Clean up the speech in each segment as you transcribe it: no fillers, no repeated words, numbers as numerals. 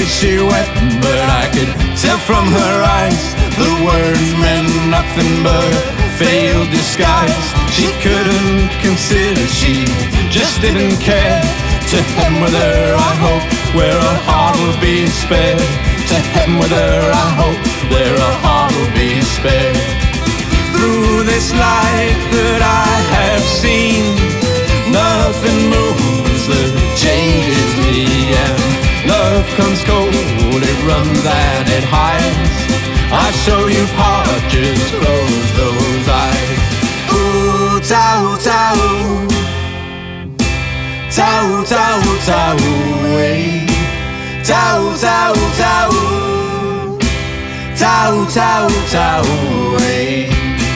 way she wept, but I could tell from her eyes the words meant nothing but veiled disguise. She couldn't consider, she just didn't care. To heaven with her, I hope, where her heart will be spared. To heaven with her, I hope, where her heart will be spared. Through this light that I have seen, nothing moves that changes me. And love comes cold, it runs and it hides. I show you heart, just close those eyes. Ooh, Tao, Tao, Tao, Tao, Tao, way. Tao, Tao, Tao, Tao, Tao, Tao, way.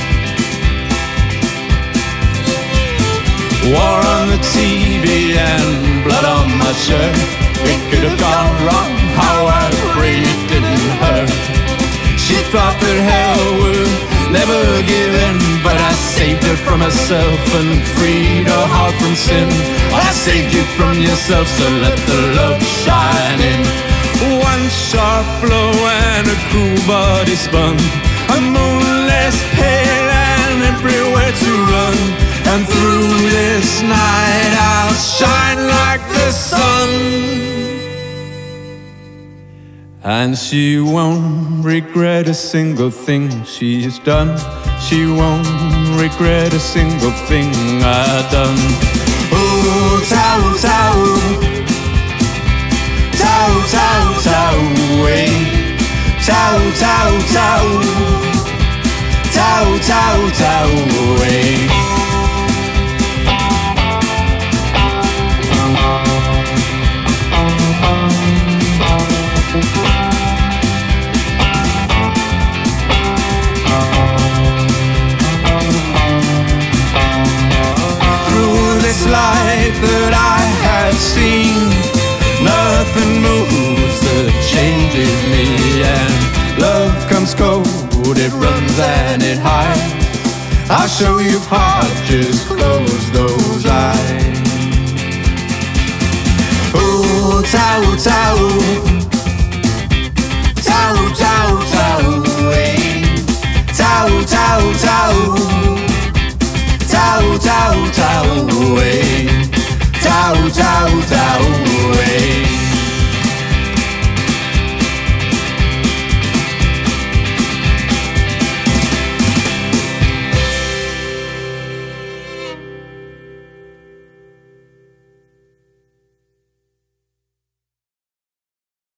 War on the TV and blood on my shirt. It could have gone wrong, how I pray it didn't hurt. She thought that hell would never give in, but I saved her from herself and freed her heart from sin. I saved you from yourself, so let the love shine in. One sharp blow and a cruel body spun, a moon less pale and everywhere to run. And through this night I'll shine like the sun. And she won't regret a single thing she's done. She won't regret a single thing I've done. Oh, Tao, Tao, Tao, Tao, Tao, way. Tao, Tao, Tao, Tao, Tao, Tao, way. Light that I have seen, nothing moves that changes me. And love comes cold, it runs and it hides. I'll show you heart, just close those eyes. Oh, Tao, Tao, Tao,